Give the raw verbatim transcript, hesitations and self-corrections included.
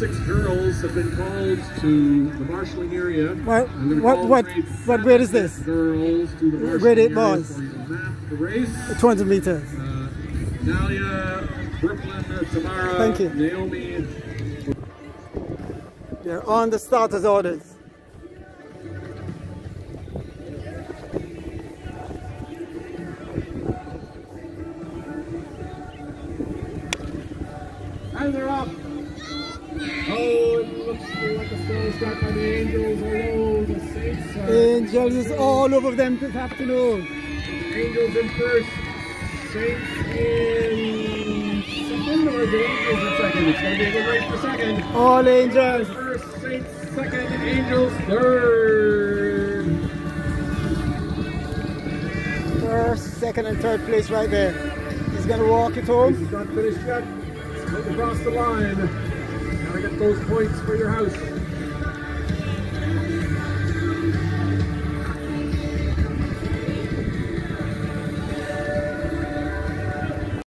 Six girls have been called to the marshalling area. What what what, what grade is this? Girls to the marshalling grade eight area boys. for the race. two hundred meters. Uh, Nalia, Brooklyn, Tamara, Thank you. Naomi. They're on the starters orders. And they're off. Oh, it looks like a slow start by the Angels, although the Saints are... Angels is all over them this afternoon. Angels in first, Saints in second, or the Angels in second? It's going to be a good race for second. All Angels. First, Saints second, Angels third. First, second, and third place right there. He's going to walk it home. This is not finished yet. Look across the line. Gotta get those points for your house.